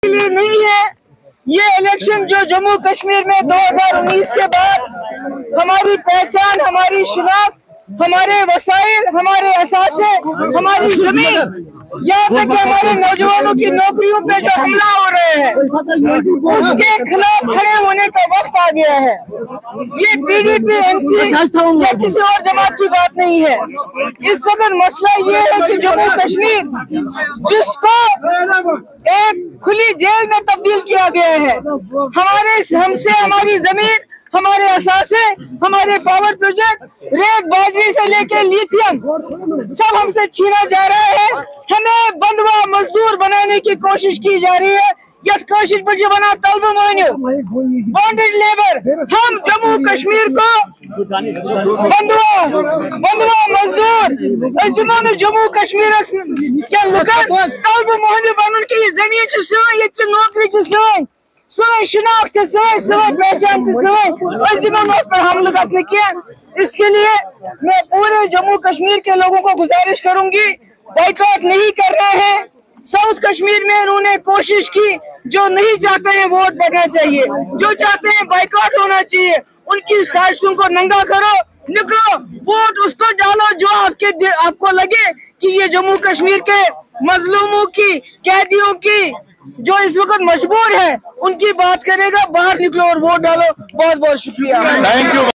लिए नहीं है। ये इलेक्शन जो जम्मू कश्मीर में 2019 के बाद हमारी पहचान, हमारी शिनाख्त, हमारे वसाइल, हमारे असासे, हमारी जमीन, यहाँ तक कि हमारे नौजवानों की नौकरियों पे जो हमला हो रहे हैं, उसके खिलाफ खड़े होने का वक्त आ गया है। ये पीडीपी, एनसी या किसी और जमात की बात नहीं है। इस वक्त मसला ये है कि जम्मू कश्मीर, जिसको एक खुली जेल में तब्दील किया गया है, हमसे हमारी जमीन, हमारे असासे, हमारे पावर प्रोजेक्ट, रेत बाजरी से लेके लिथियम सब हमसे छीना जा रहा है। हमें बंधुआ मजदूर बनाने की कोशिश की जा रही है। यह कोशिश बजे बना तलब मानो बॉन्डेड लेबर। हम जम्मू कश्मीर को बंधुआ मजदूर, जिन्होंने जम्मू कश्मीर के लुकन तलब मोहन बनन की जमीन से नौकरी से शिनाख्त से पहचान से पर हमला कसने किया। इसके लिए मैं पूरे जम्मू कश्मीर के लोगों को गुजारिश करूंगी, बाइकआउट नहीं कर रहे हैं। साउथ कश्मीर में उन्होंने कोशिश की, जो नहीं चाहते हैं वोट पड़ना चाहिए, जो चाहते हैं बाइकआउट होना चाहिए। उनकी साजिशों को नंगा करो, निकलो, वोट उसको डालो जो आपको लगे कि ये जम्मू कश्मीर के मजलूमों की, कैदियों की, जो इस वक्त मजबूर है, उनकी बात करेगा। बाहर निकलो और वोट डालो। बहुत बहुत शुक्रिया। Thank you.